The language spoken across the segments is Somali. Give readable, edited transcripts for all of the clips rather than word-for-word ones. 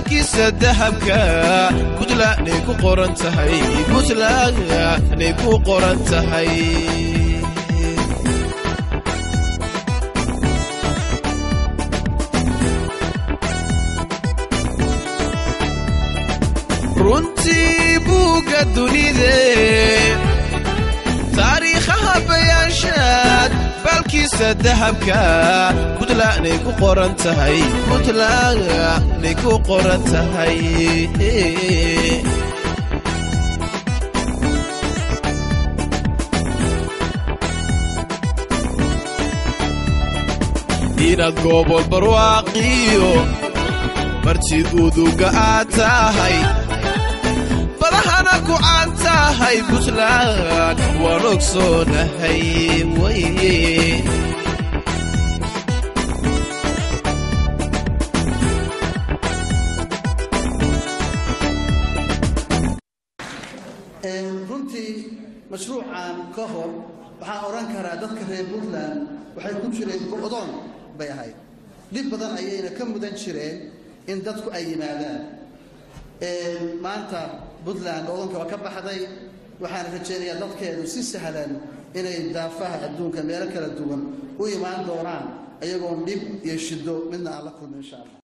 balkiisa dahabka Puntlandnay ku qoran tahay Puntlandnay ku qoran tahay runtii buuga dunida taariikhaha bayaanshaad balkiisa dahabka Puntlandnay ku qoran tahay Puntlandnay ku qoran tahay ina gobol barwaaqiyo marti uduga aad tahay badahana ku aan tahay Puntland waan ogsoonahay waye runtii mashruucan ka hor waxaan oran karaa dadka reer Puntland waxay ku jireen go'doon bay ahayd dib badan ayayna ka mudan jireen in dadku ay yimaadaan maanta Puntland go'doonka waa ka baxday waxaan rajaynayaa dadkeedu si sahlan inay daafaha adduunka meel kala duwan u imaan doonaan ayagoo dib iyo shido midna alla kulmin insha Allah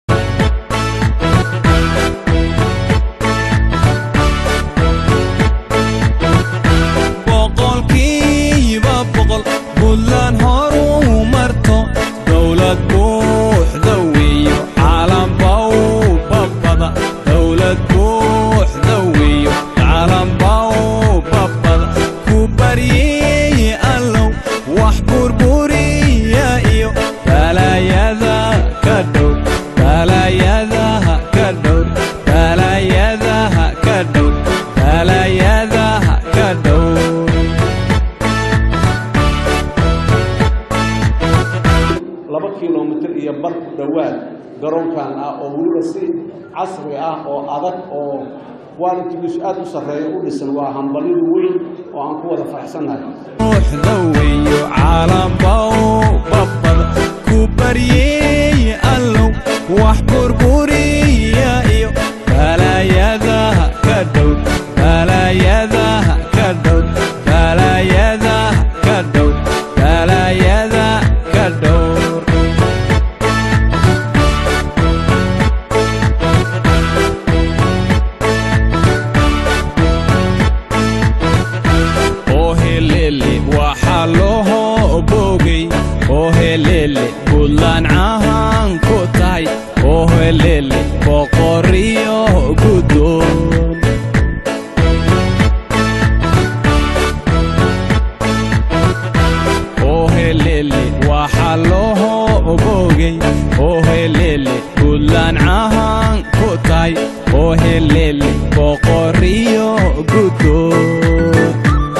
Puntland horu marto dawlad buuxda weeyo caalam baa babada dawlad buuxda weeyo caalam baa babada ku bariyay allow wax burburiya iyo balayada ka dhow balayada ka dhow balayada ka dhow balayada ka dhow kilometer iyo bar dhawaad garoonkan oo waliba si casri oo adag oo quality-giisu aad u sareeyo u dhisan waa hambalyo weyn oo aan ku wada faraxsanahay ruuxda weeyo caalam babada ku bariyay allow wax burburiya iyo balayada ka dhow balayada ka dhow balayada ka dhow balayada ka dhow Puntland ahaan ku tahay oo helele boqoriyo gudoon oo helele waxa loo bogay oo helele Puntland ahaan ku tahay oo helele boqoriyo gudoon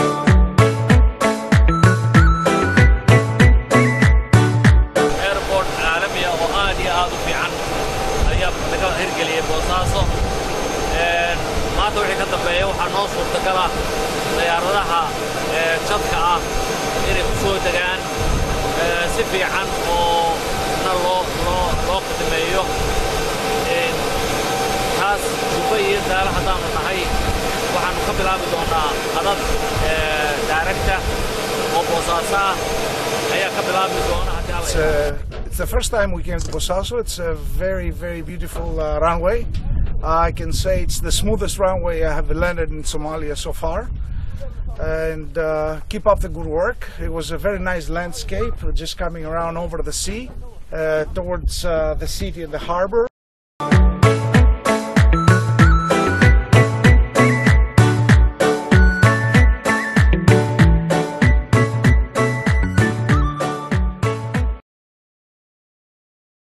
maanta wixii ka dambeeya waxaa noo suurtagala diyaaradaha jadka ah inay ku soo degaan si fiican oo loo khidmeeyo taas Dubai iyo Daala haddaanu nahay waxaanu ka bilaabi doonaa qadad daaragta oo Boosaaso ah ayaa ka bilaabi doona It's the first time we came to Bosaso. It's a very, very beautiful runway. I can say it's the smoothest runway I have landed in Somalia so far. And keep up the good work. It was a very nice landscape, just coming around over the sea, towards the city and the harbor.